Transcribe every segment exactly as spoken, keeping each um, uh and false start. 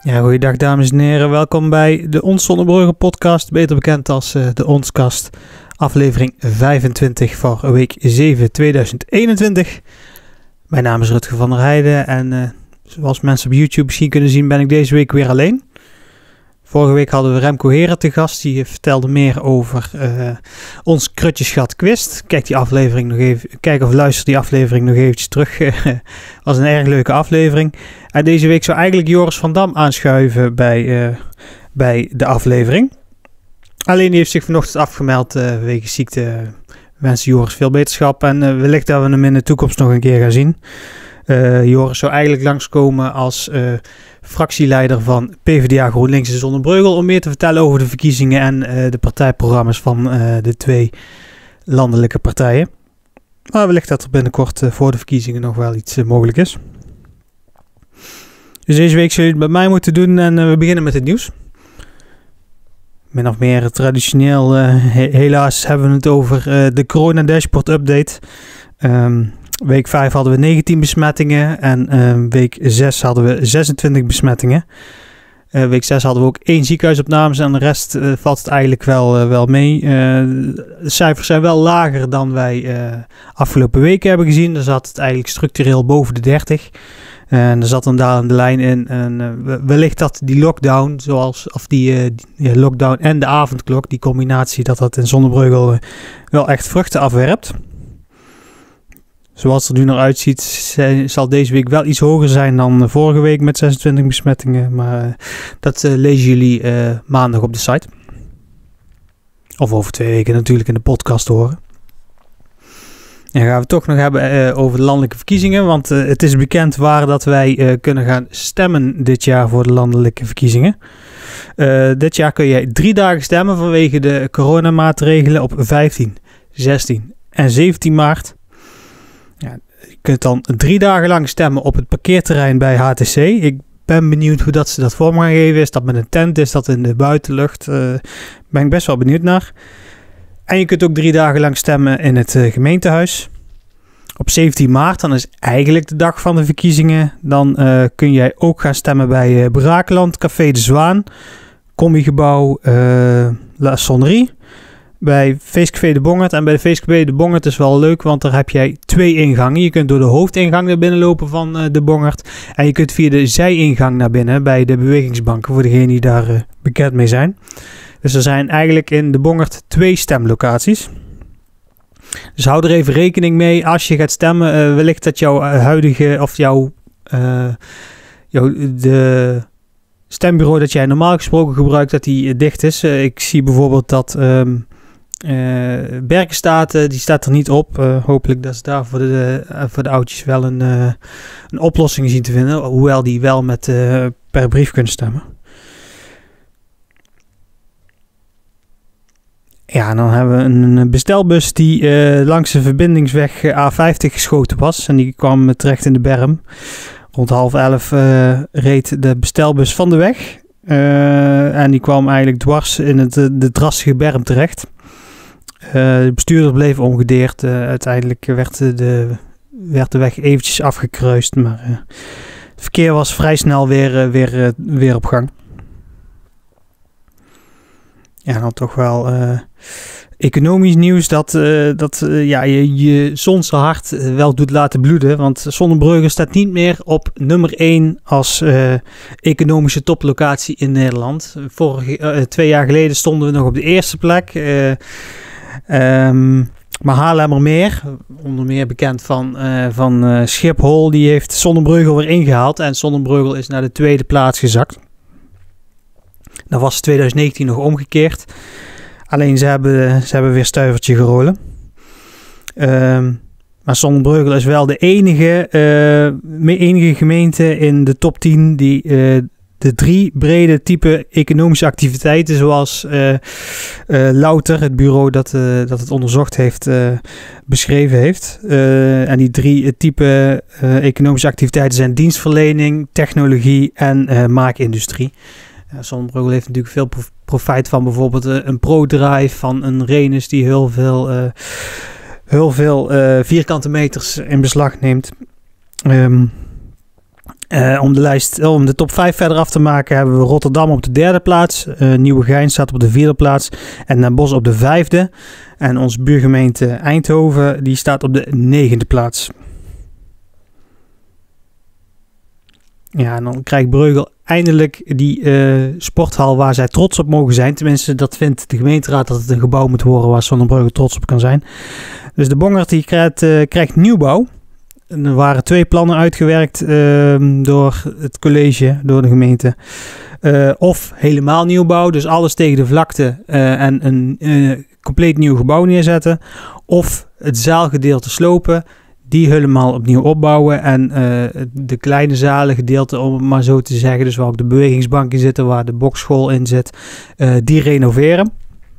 Ja, goeiedag dames en heren. Welkom bij de Ons Zonnebrugge podcast, beter bekend als uh, de Onskast, aflevering vijfentwintig voor week zeven tweeduizend eenentwintig. Mijn naam is Rutger van der Heijden en uh, zoals mensen op YouTube misschien kunnen zien ben ik deze week weer alleen. Vorige week hadden we Remco Heren te gast, die vertelde meer over uh, ons Krutjesgat Quiz. Kijk die aflevering nog even, kijk of luister die aflevering nog eventjes terug. Was een erg leuke aflevering. En deze week zou eigenlijk Joris van Dam aanschuiven bij, uh, bij de aflevering. Alleen die heeft zich vanochtend afgemeld uh, wegens ziekte. We wensen Joris veel beterschap en uh, wellicht dat we hem in de toekomst nog een keer gaan zien. Uh, Joris zou eigenlijk langskomen als uh, fractieleider van P v d A GroenLinks in Zonnebreugel om meer te vertellen over de verkiezingen en uh, de partijprogramma's van uh, de twee landelijke partijen. Maar wellicht dat er binnenkort uh, voor de verkiezingen nog wel iets uh, mogelijk is. Dus deze week zullen jullie het bij mij moeten doen en uh, we beginnen met het nieuws. Min of meer traditioneel, uh, he- helaas hebben we het over uh, de corona dashboard update. Um, Week vijf hadden we negentien besmettingen en uh, week zes hadden we zesentwintig besmettingen. Uh, week zes hadden we ook één ziekenhuisopnames en de rest uh, valt het eigenlijk wel, uh, wel mee. Uh, de cijfers zijn wel lager dan wij uh, afgelopen weken hebben gezien. Er zat het eigenlijk structureel boven de dertig. En er zat een dalende lijn in. En uh, wellicht dat die lockdown, zoals, of die, uh, die lockdown en de avondklok, die combinatie, dat dat in Zonnebreugel uh, wel echt vruchten afwerpt. Zoals het er nu naar uitziet, zal deze week wel iets hoger zijn dan vorige week met zesentwintig besmettingen. Maar uh, dat uh, lezen jullie uh, maandag op de site. Of over twee weken natuurlijk in de podcast horen. En dan gaan we het toch nog hebben uh, over de landelijke verkiezingen. Want uh, het is bekend waar dat wij uh, kunnen gaan stemmen dit jaar voor de landelijke verkiezingen. Uh, dit jaar kun je drie dagen stemmen vanwege de coronamaatregelen op vijftien, zestien en zeventien maart. Ja, je kunt dan drie dagen lang stemmen op het parkeerterrein bij H T C. Ik ben benieuwd hoe dat ze dat vorm gaan geven. Is dat met een tent? Is dat in de buitenlucht? Uh, ben ik best wel benieuwd naar. En je kunt ook drie dagen lang stemmen in het uh, gemeentehuis. Op zeventien maart, dan is eigenlijk de dag van de verkiezingen. Dan uh, kun jij ook gaan stemmen bij uh, Brakeland, Café de Zwaan, Combigebouw, uh, La Sonnerie. Bij Feestcafé de Bongert. En bij de Feestcafé de Bongert is wel leuk, want daar heb jij twee ingangen. Je kunt door de hoofdingang naar binnen lopen van uh, de Bongert. En je kunt via de zijingang naar binnen bij de bewegingsbanken, voor degenen die daar uh, bekend mee zijn. Dus er zijn eigenlijk in de Bongert twee stemlocaties. Dus hou er even rekening mee als je gaat stemmen. Uh, wellicht dat jouw uh, huidige of jouw, uh, jouw de stembureau dat jij normaal gesproken gebruikt, dat die uh, dicht is. Uh, ik zie bijvoorbeeld dat Um, Uh, Berkenstaat, uh, die staat er niet op. Uh, hopelijk dat ze daar voor de, uh, voor de oudjes wel een, uh, een oplossing zien te vinden. Hoewel die wel met uh, per brief kunnen stemmen. Ja, en dan hebben we een, een bestelbus die uh, langs de verbindingsweg uh, A vijftig geschoten was. En die kwam uh, terecht in de berm. Rond half elf uh, reed de bestelbus van de weg. Uh, en die kwam eigenlijk dwars in het, de drassige berm terecht. Uh, de bestuurder bleef ongedeerd. Uh, uiteindelijk werd de, werd de weg eventjes afgekruist. Maar uh, het verkeer was vrij snel weer, uh, weer, uh, weer op gang. Ja, dan toch wel uh, economisch nieuws dat, uh, dat uh, ja, je, je Zonse hart uh, wel doet laten bloeden. Want Zonnebreugel staat niet meer op nummer één als uh, economische toplocatie in Nederland. Vorige, uh, twee jaar geleden stonden we nog op de eerste plek. Uh, um, maar Haarlemmermeer, onder meer bekend van, uh, van uh, Schiphol, die heeft Zonnebreugel weer ingehaald. En Zonnebreugel is naar de tweede plaats gezakt. Dat was twintig negentien nog omgekeerd. Alleen ze hebben, ze hebben weer stuivertje gerolen. Um, maar Zonnebreugel is wel de enige, uh, enige gemeente in de top tien die uh, de drie brede type economische activiteiten, zoals uh, uh, Louter, het bureau dat, uh, dat het onderzocht heeft, uh, beschreven heeft. Uh, en die drie type uh, economische activiteiten zijn dienstverlening, technologie en uh, maakindustrie. Ja, Zonnebreugel heeft natuurlijk veel profijt van bijvoorbeeld uh, een ProDrive, van een Rhenus die heel veel, uh, heel veel uh, vierkante meters in beslag neemt. Um, Uh, om, de lijst, om de top vijf verder af te maken hebben we Rotterdam op de derde plaats. Uh, Nieuwegein staat op de vierde plaats. En Den Bosch op de vijfde. En onze buurgemeente Eindhoven die staat op de negende plaats. Ja, en dan krijgt Breugel eindelijk die uh, sporthal waar zij trots op mogen zijn. Tenminste, dat vindt de gemeenteraad dat het een gebouw moet worden waar Zonnebreugel trots op kan zijn. Dus de Bongerd die krijgt, uh, krijgt nieuwbouw. Er waren twee plannen uitgewerkt uh, door het college, door de gemeente. Uh, of helemaal nieuwbouw, dus alles tegen de vlakte uh, en een uh, compleet nieuw gebouw neerzetten. Of het zaalgedeelte slopen, die helemaal opnieuw opbouwen. En uh, de kleine zalengedeelte, om het maar zo te zeggen, dus waar ook de bewegingsbanken zitten, waar de bokschool in zit, uh, die renoveren.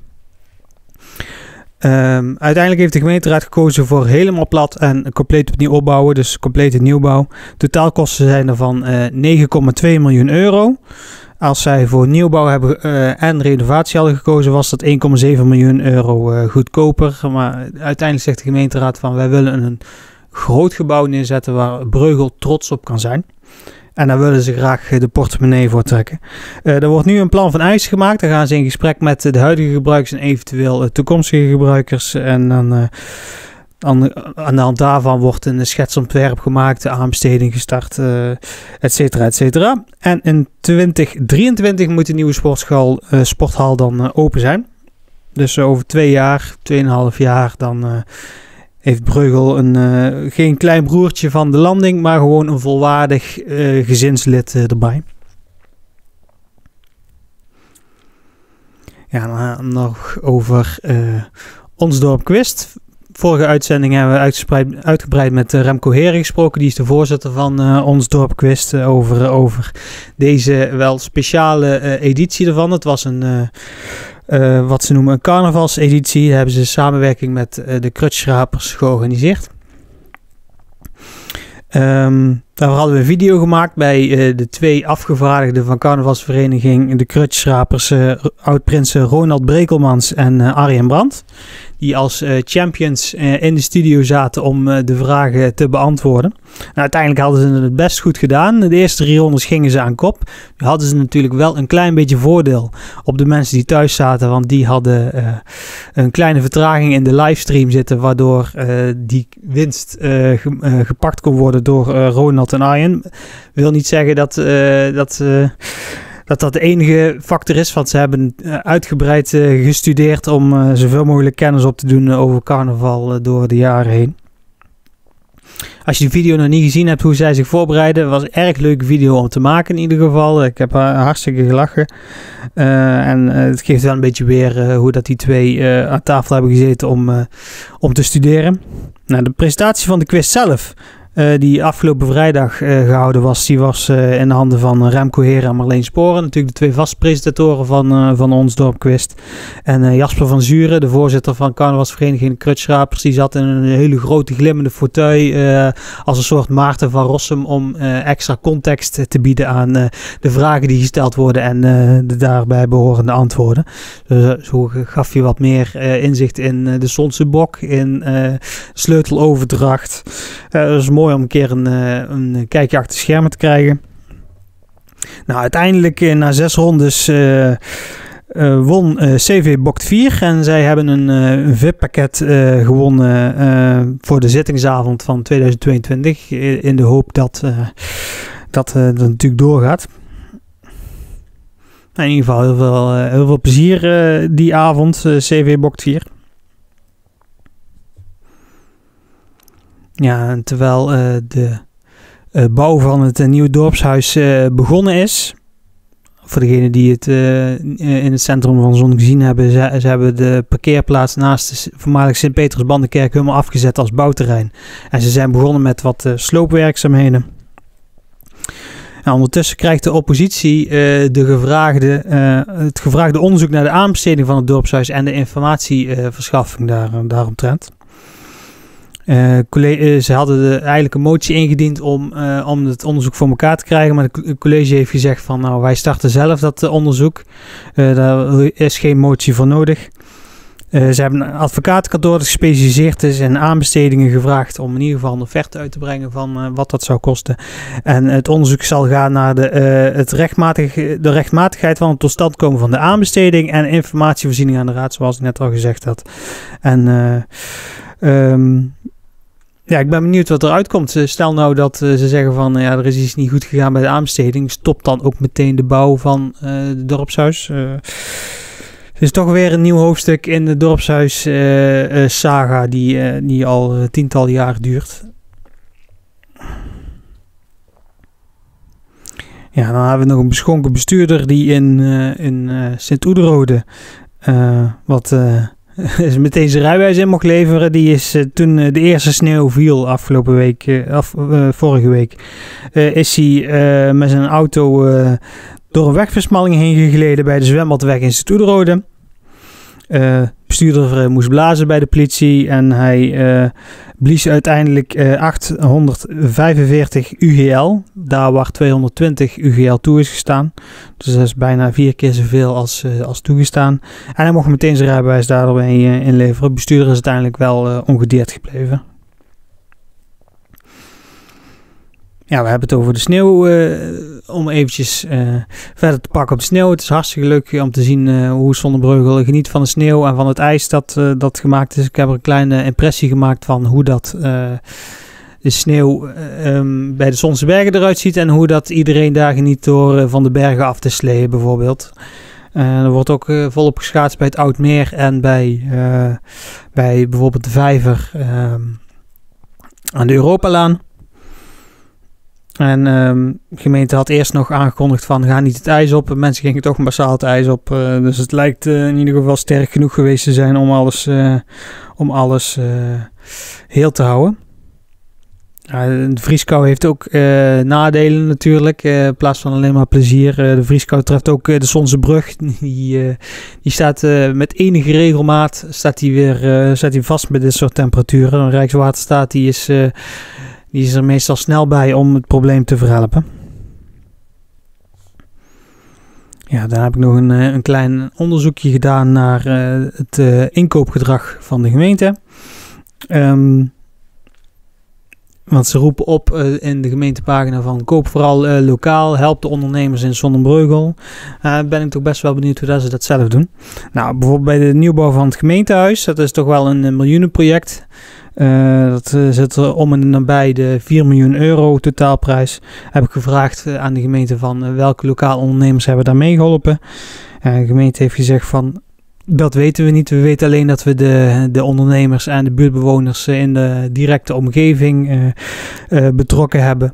Um, uiteindelijk heeft de gemeenteraad gekozen voor helemaal plat en compleet opnieuw opbouwen, dus complete nieuwbouw. Totaalkosten zijn er van uh, negen komma twee miljoen euro. Als zij voor nieuwbouw hebben uh, en renovatie hadden gekozen, was dat één komma zeven miljoen euro uh, goedkoper. Maar uiteindelijk zegt de gemeenteraad van wij willen een groot gebouw neerzetten waar Breugel trots op kan zijn. En daar willen ze graag de portemonnee voor trekken. Uh, er wordt nu een plan van eisen gemaakt. Daar gaan ze in gesprek met de huidige gebruikers en eventueel uh, toekomstige gebruikers. En dan, uh, dan aan de hand daarvan wordt een schetsontwerp gemaakt, de aanbesteding gestart, uh, et cetera, et cetera. En in twintig drieëntwintig moet de nieuwe sporthal, uh, sporthal dan uh, open zijn. Dus uh, over twee jaar, tweeënhalf jaar, dan Uh, heeft Breugel een, uh, geen klein broertje van de landing, maar gewoon een volwaardig uh, gezinslid uh, erbij. Ja, dan nog over uh, Ons Dorp Quist. Vorige uitzending hebben we uitgebreid, uitgebreid met uh, Remco Heren gesproken. Die is de voorzitter van uh, Ons Dorp Quist. Uh, over, uh, over deze wel speciale uh, editie ervan. Het was een Uh, Uh, wat ze noemen een carnavalseditie. Daar hebben ze samenwerking met uh, de Krutschrapers georganiseerd. Um, daarvoor hadden we een video gemaakt bij uh, de twee afgevaardigden van carnavalsvereniging de Krutschrapers, uh, oud-prinsen Ronald Brekelmans en uh, Arjen Brandt. Die als uh, champions uh, in de studio zaten om uh, de vragen te beantwoorden. Nou, uiteindelijk hadden ze het best goed gedaan. De eerste drie rondes gingen ze aan kop. Nu hadden ze natuurlijk wel een klein beetje voordeel op de mensen die thuis zaten. Want die hadden uh, een kleine vertraging in de livestream zitten. Waardoor uh, die winst uh, ge, uh, gepakt kon worden door uh, Ronald en Arjen. Wil niet zeggen dat Uh, dat uh, dat dat de enige factor is, want ze hebben uh, uitgebreid uh, gestudeerd om uh, zoveel mogelijk kennis op te doen uh, over carnaval uh, door de jaren heen. Als je de video nog niet gezien hebt hoe zij zich voorbereiden, was een erg leuke video om te maken in ieder geval. Ik heb uh, hartstikke gelachen. Uh, en uh, het geeft wel een beetje weer uh, hoe dat die twee uh, aan tafel hebben gezeten om, uh, om te studeren. Nou, de presentatie van de quiz zelf, Uh, die afgelopen vrijdag uh, gehouden was, die was uh, in de handen van Remco Heren en Marleen Sporen. Natuurlijk de twee vaste presentatoren van, uh, van Ons Dorp Quist. En uh, Jasper van Zuren, de voorzitter van carnavalsvereniging de Krutschrapers, die zat in een hele grote glimmende fauteuil uh, als een soort Maarten van Rossum om uh, extra context te bieden aan uh, de vragen die gesteld worden en uh, de daarbij behorende antwoorden. Dus, zo gaf je wat meer uh, inzicht in uh, de Sonse Bok, in uh, sleuteloverdracht. Uh, dat is mooi om een keer een, een kijkje achter de schermen te krijgen. Nou, uiteindelijk na zes rondes uh, uh, won uh, C V Bokt vier. En zij hebben een, uh, een V I P-pakket uh, gewonnen uh, voor de zittingsavond van tweeduizend tweeëntwintig. In de hoop dat uh, dat, uh, dat natuurlijk doorgaat. In ieder geval heel veel, uh, heel veel plezier uh, die avond, uh, C V Bokt vier. Ja, en terwijl uh, de uh, bouw van het uh, nieuwe dorpshuis uh, begonnen is. Voor degenen die het uh, in het centrum van Zon gezien hebben. Ze, ze hebben de parkeerplaats naast de voormalig Sint-Petersbandenkerk helemaal afgezet als bouwterrein. En ze zijn begonnen met wat uh, sloopwerkzaamheden. En ondertussen krijgt de oppositie uh, de gevraagde, uh, het gevraagde onderzoek naar de aanbesteding van het dorpshuis en de informatieverschaffing daar, daaromtrent. Uh, college, ze hadden de, eigenlijk een motie ingediend om, uh, om het onderzoek voor elkaar te krijgen. Maar het college heeft gezegd van nou wij starten zelf dat uh, onderzoek. Uh, daar is geen motie voor nodig. Uh, ze hebben een advocatenkantoor dat gespecialiseerd is in aanbestedingen gevraagd om in ieder geval een offerte uit te brengen van uh, wat dat zou kosten. En het onderzoek zal gaan naar de, uh, het rechtmatig, de rechtmatigheid van het tot stand komen van de aanbesteding en informatievoorziening aan de raad, zoals ik net al gezegd had. En uh, um, ja, ik ben benieuwd wat eruit komt. Stel nou dat uh, ze zeggen van uh, ja, er is iets niet goed gegaan bij de aanbesteding. Stop dan ook meteen de bouw van uh, het dorpshuis. Uh, het is toch weer een nieuw hoofdstuk in de dorpshuis uh, uh, saga die, uh, die al uh, tientallen jaren duurt. Ja, dan hebben we nog een beschonken bestuurder die in, uh, in uh, Sint-Oederode uh, wat... Uh, is meteen zijn rijbewijs in mocht leveren. Die is uh, toen uh, de eerste sneeuw viel afgelopen week, uh, af, uh, vorige week, uh, is hij uh, met zijn auto uh, door een wegversmalling heen gegleden bij de zwembadweg in Sint-Oederode. Uh, bestuurder uh, moest blazen bij de politie en hij uh, blies uiteindelijk uh, achthonderdvijfenveertig U G L, daar waar tweehonderdtwintig U G L toe is gestaan. Dus dat is bijna vier keer zoveel als, uh, als toegestaan. En hij mocht meteen zijn rijbewijs daarmee uh, inleveren. De bestuurder is uiteindelijk wel uh, ongedeerd gebleven. Ja, we hebben het over de sneeuw, uh, om eventjes uh, verder te pakken op de sneeuw. Het is hartstikke leuk om te zien uh, hoe Zonnebreugel geniet van de sneeuw en van het ijs dat, uh, dat gemaakt is. Ik heb er een kleine impressie gemaakt van hoe dat uh, de sneeuw uh, um, bij de Zonse Bergen eruit ziet en hoe dat iedereen daar geniet door uh, van de bergen af te sleeën bijvoorbeeld. Uh, er wordt ook uh, volop geschaatst bij het Oudmeer en bij, uh, bij bijvoorbeeld de Vijver uh, aan de Europalaan. En um, de gemeente had eerst nog aangekondigd van ga niet het ijs op. Mensen gingen toch massaal het ijs op. Uh, dus het lijkt uh, in ieder geval sterk genoeg geweest te zijn om alles, uh, om alles uh, heel te houden. Uh, de vrieskou heeft ook uh, nadelen natuurlijk. Uh, in plaats van alleen maar plezier. Uh, de vrieskou treft ook uh, de Sonsebrug. Die, uh, die staat uh, met enige regelmaat staat die weer uh, staat die vast met dit soort temperaturen. De Rijkswaterstaat die is... Uh, Die is er meestal snel bij om het probleem te verhelpen. Ja, dan heb ik nog een, een klein onderzoekje gedaan naar uh, het uh, inkoopgedrag van de gemeente. Um, want ze roepen op uh, in de gemeentepagina van koop vooral uh, lokaal, help de ondernemers in Zonnebreugel. Uh, ben ik toch best wel benieuwd hoe dat ze dat zelf doen. Nou, bijvoorbeeld bij de nieuwbouw van het gemeentehuis, dat is toch wel een, een miljoenenproject. Uh, dat uh, zit er om en nabij de vier miljoen euro totaalprijs. Heb ik gevraagd uh, aan de gemeente van uh, welke lokale ondernemers hebben daar meegeholpen. Uh, de gemeente heeft gezegd van dat weten we niet. We weten alleen dat we de, de ondernemers en de buurtbewoners uh, in de directe omgeving uh, uh, betrokken hebben.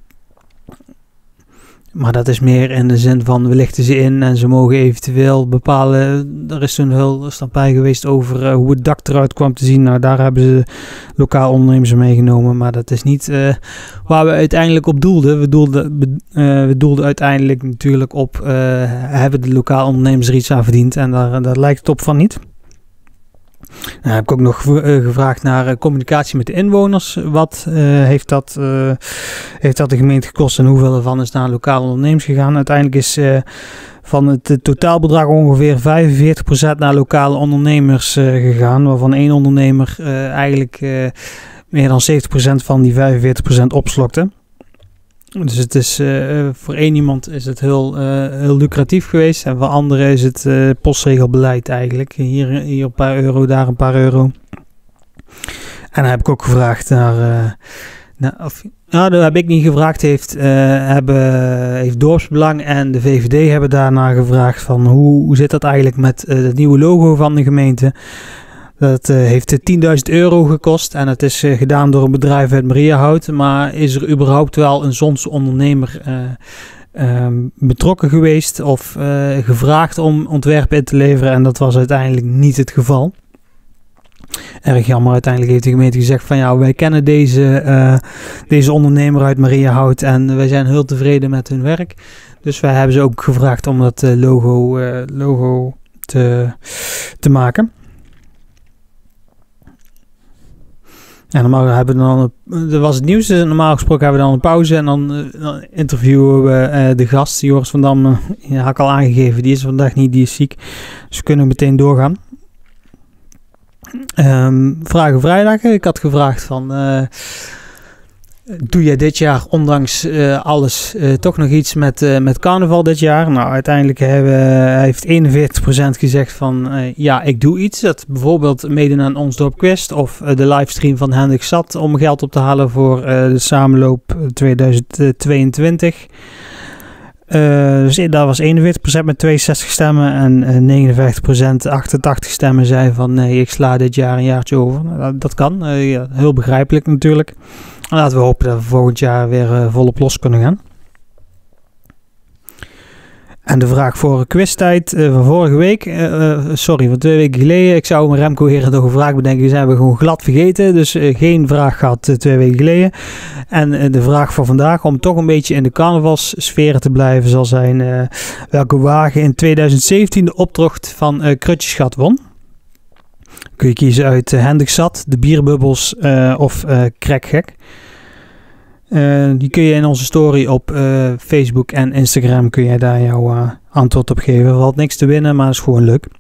Maar dat is meer in de zin van we lichten ze in en ze mogen eventueel bepalen. Er is toen heel stampij geweest over uh, hoe het dak eruit kwam te zien. Nou, daar hebben ze lokaal ondernemers meegenomen. Maar dat is niet uh, waar we uiteindelijk op doelden. We doelden, uh, we doelden uiteindelijk natuurlijk op uh, hebben de lokaal ondernemers er iets aan verdiend. En daar, daar lijkt het op van niet. Nou, heb ik ook nog uh, gevraagd naar uh, communicatie met de inwoners. Wat uh, heeft, dat, uh, heeft dat de gemeente gekost en hoeveel ervan is naar lokale ondernemers gegaan? Uiteindelijk is uh, van het uh, totaalbedrag ongeveer vijfenveertig procent naar lokale ondernemers uh, gegaan. Waarvan één ondernemer uh, eigenlijk uh, meer dan zeventig procent van die vijfenveertig procent opslokte. Dus het is uh, voor één iemand is het heel, uh, heel lucratief geweest. En voor anderen is het uh, postregelbeleid eigenlijk. Hier, hier een paar euro, daar een paar euro. En dan heb ik ook gevraagd naar... Uh, naar of, nou, dat heb ik niet gevraagd. Heeft, uh, hebben, heeft Dorpsbelang en de V V D hebben daarna gevraagd van hoe, hoe zit dat eigenlijk met uh, het nieuwe logo van de gemeente. Dat uh, heeft tienduizend euro gekost en het is uh, gedaan door een bedrijf uit Mariahout. Maar is er überhaupt wel een Zonse ondernemer uh, um, betrokken geweest of uh, gevraagd om ontwerpen in te leveren? En dat was uiteindelijk niet het geval. Erg jammer, uiteindelijk heeft de gemeente gezegd van ja, wij kennen deze, uh, deze ondernemer uit Mariahout en wij zijn heel tevreden met hun werk. Dus wij hebben ze ook gevraagd om dat uh, logo, uh, logo te, te maken. En normaal hebben we dan, dat was het nieuws, dus normaal gesproken hebben we dan een pauze en dan, uh, dan interviewen we uh, de gast, Joris van Dam, uh, ja, had ik al aangegeven, die is vandaag niet, die is ziek, dus we kunnen meteen doorgaan. Um, Vragen vrijdag. Ik had gevraagd van... Uh, doe jij dit jaar, ondanks uh, alles, uh, toch nog iets met, uh, met carnaval dit jaar? Nou, uiteindelijk hebben, uh, heeft eenenveertig procent gezegd van... Uh, ja, ik doe iets. Dat bijvoorbeeld meedoen aan Ons Dorp Quiz... of uh, de livestream van Hendrik Zat... om geld op te halen voor uh, de samenloop tweeduizend tweeëntwintig... Uh, dus daar was eenenveertig procent met tweeënzestig stemmen en uh, negenenvijftig procent, achtentachtig stemmen zei van nee, ik sla dit jaar een jaartje over. Nou, dat, dat kan, uh, ja, heel begrijpelijk natuurlijk. En laten we hopen dat we volgend jaar weer uh, volop los kunnen gaan. En de vraag voor quiztijd uh, van vorige week, uh, sorry, van twee weken geleden. Ik zou me Remco Heren nog een vraag bedenken, die zijn we gewoon glad vergeten. Dus uh, geen vraag gehad uh, twee weken geleden. En uh, de vraag voor vandaag, om toch een beetje in de carnavalssferen te blijven, zal zijn uh, welke wagen in tweeduizend zeventien de optocht van uh, Krutjesgat won. Kun je kiezen uit uh, Hendrik Zat, de Bierbubbels uh, of uh, Krekgek. Uh, die kun je in onze story op uh, Facebook en Instagram kun je daar jouw uh, antwoord op geven. Er valt niks te winnen, maar het is gewoon leuk.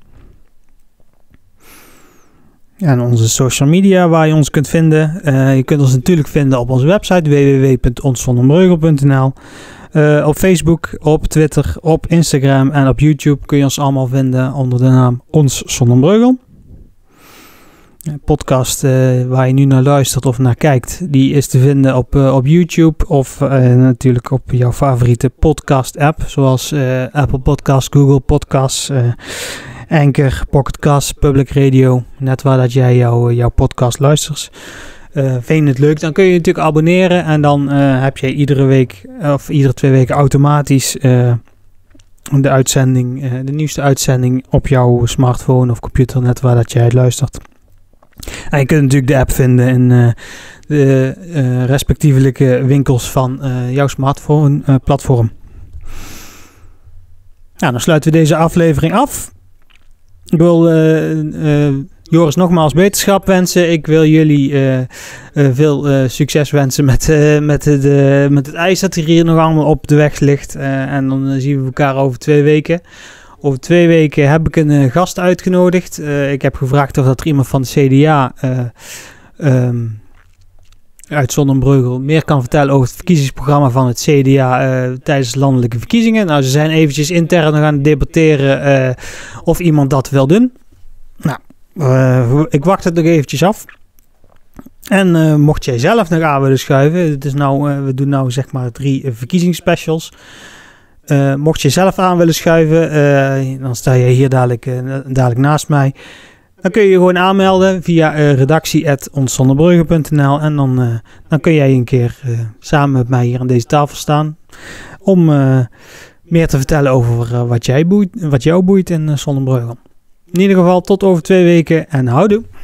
En onze social media waar je ons kunt vinden. Uh, je kunt ons natuurlijk vinden op onze website w w w punt ons zonnebreugel punt n l. Uh, op Facebook, op Twitter, op Instagram en op YouTube kun je ons allemaal vinden onder de naam Ons Zonnebreugel. Een podcast uh, waar je nu naar luistert of naar kijkt, die is te vinden op, uh, op YouTube of uh, natuurlijk op jouw favoriete podcast app, zoals uh, Apple Podcasts, Google Podcasts, uh, Anchor, Pocket Cast, Public Radio, net waar dat jij jou, jouw podcast luistert. Uh, vind je het leuk, dan kun je je natuurlijk abonneren en dan uh, heb je iedere week of iedere twee weken automatisch uh, de uitzending, uh, de nieuwste uitzending op jouw smartphone of computer, net waar dat jij het luistert. En je kunt natuurlijk de app vinden in uh, de uh, respectievelijke winkels van uh, jouw smartphone uh, platform. Nou, dan sluiten we deze aflevering af. Ik wil uh, uh, Joris nogmaals beterschap wensen. Ik wil jullie uh, uh, veel uh, succes wensen met, uh, met, de, met het ijs dat hier nog allemaal op de weg ligt. Uh, en dan uh, zien we elkaar over twee weken. Over twee weken heb ik een uh, gast uitgenodigd. Uh, ik heb gevraagd of dat er iemand van de C D A uh, um, uit Zonnebreugel meer kan vertellen over het verkiezingsprogramma van het C D A uh, tijdens de landelijke verkiezingen. Nou, ze zijn eventjes intern nog aan het debatteren uh, of iemand dat wil doen. Nou, uh, ik wacht het nog eventjes af. En uh, mocht jij zelf nog aan willen schuiven, het is nou, uh, we doen nou zeg maar drie uh, verkiezingsspecials. Uh, mocht je zelf aan willen schuiven, uh, dan sta je hier dadelijk, uh, dadelijk naast mij. Dan kun je je gewoon aanmelden via uh, redactie at ons zonnebreugel punt n l en dan, uh, dan kun jij een keer uh, samen met mij hier aan deze tafel staan om uh, meer te vertellen over uh, wat, jij boeit, wat jou boeit in uh, Zonnebreugel. In ieder geval tot over twee weken en houdoe!